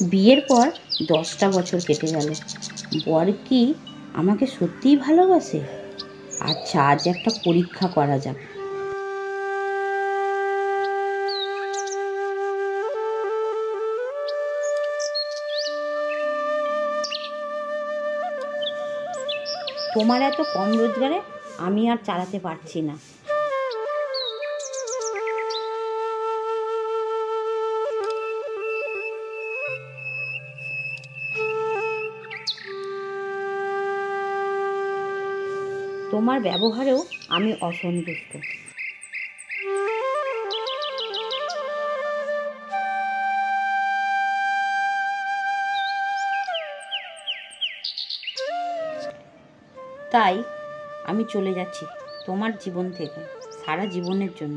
বিয়ের পর 10টা বছর কেটে গেল। বর কি আমাকে সত্যিই ভালোবাসে? আচ্ছা, আজ একটা পরীক্ষা করা যাক। তোমার এত কম রোজগারে আমি আর চালাতে পারছি না। তোমার ব্যবহারেও আমি অসন্তুষ্ট। তাই আমি চলে যাচ্ছি তোমার জীবন থেকে, সারা জীবনের জন্য।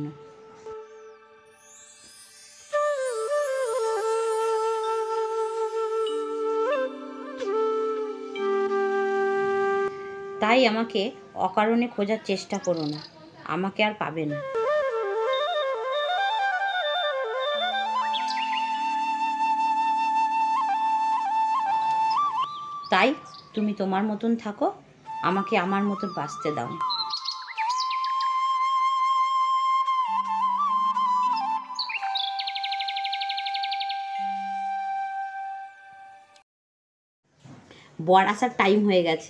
তাই আমাকে অকারণে খোঁজার চেষ্টা করো না, আমাকে আর পাবে না। তাই তুমি তোমার মতন থাকো, আমাকে আমার মতন বাঁচতে দাও। বর আসার টাইম হয়ে গেছে।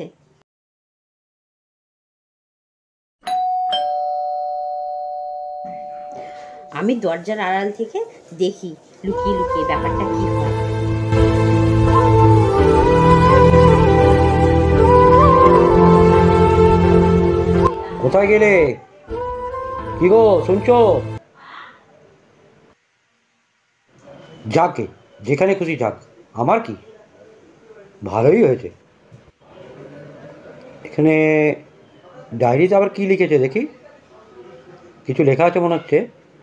আমি দরজার আড়াল থেকে দেখি লুকিয়ে লুকিয়ে ব্যাপারটা কি হয়। কোথায় গেলে? কি গো, শুনছো? যাকে যেখানে খুশি যাক, আমার কি, ভালোই হয়েছে। এখানে ডায়েরিতে আবার কি লিখেছে দেখি? কিছু লেখা আছে মনে হচ্ছে।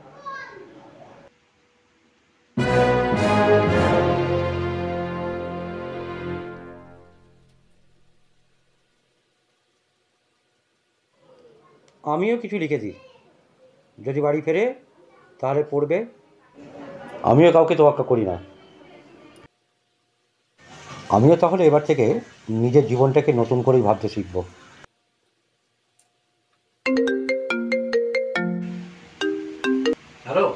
আমিও কিছু লিখেছি, যদি বাড়ি ফেরে তাহলে পড়বে। আমিও কাউকে তোয়াক্কা করি না। আমিও তাহলে এবার থেকে নিজের জীবনটাকে নতুন করেই ভাবতে শিখব। হ্যালো,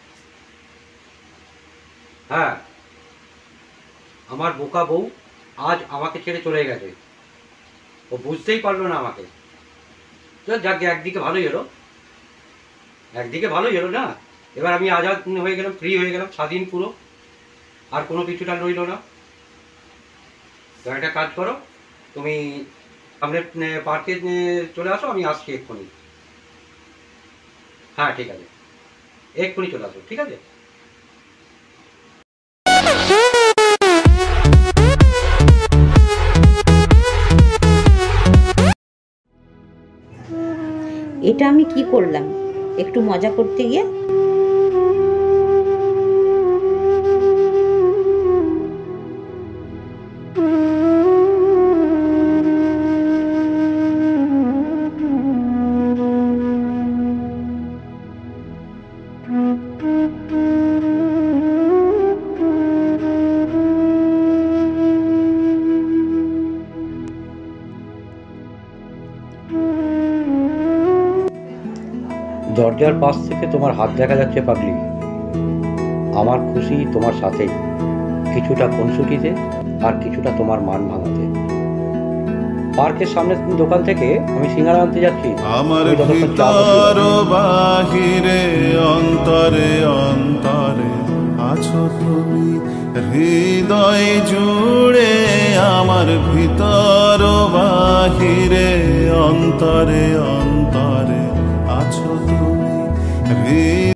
হ্যাঁ, আমার বোকা বউ আজ আমাকে ছেড়ে চলে গেছে। ও বুঝতেই পারলো না আমাকে। যাক, একদিকে ভালোই হলো, একদিকে ভালোই হলো না। এবার আমি আজাদ হয়ে গেলাম, ফ্রি হয়ে গেলাম, স্বাধীন পুরো, আর কোনো কিছুটা রইল না। তো একটা কাজ করো, তুমি সামনে পার্কে চলে আসো, আমি আসছি এক্ষুনি। হ্যাঁ ঠিক আছে, এক্ষুনি চলে আসো, ঠিক আছে। এটা আমি কি করলাম? একটু মজা করতে গিয়ে দরজার পাশ থেকে তোমার হাত দেখা যাচ্ছে পাগলি। আমার খুশি তোমার সাথে, কিছুটা খুনসুটিতে আর কিছুটা তোমার মান ভাঙাতে। পার্কের সামনের দোকান থেকে আমি সিঙ্গারা আনতে যাচ্ছি। আমার ভিতর বাহিরে অন্তরে অন্তরে আছো তুমি, হৃদয় জুড়ে আমার ভিতর বাহিরে অন্তরে অন্তরে আছো তুমি।